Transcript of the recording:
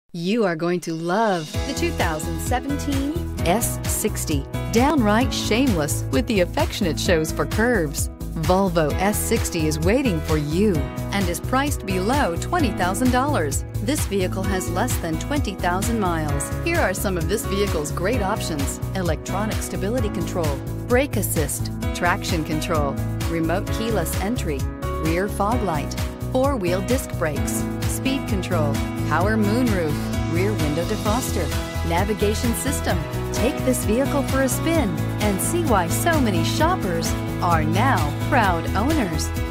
You are going to love the 2017 S60. Downright shameless with the affectionate shows for curves. Volvo S60 is waiting for you and is priced below $20,000. This vehicle has less than 20,000 miles. Here are some of this vehicle's great options: electronic stability control, brake assist, traction control, remote keyless entry, rear fog light, four-wheel disc brakes, speed control, power moonroof, rear window defroster, navigation system. Take this vehicle for a spin and see why so many shoppers are now proud owners.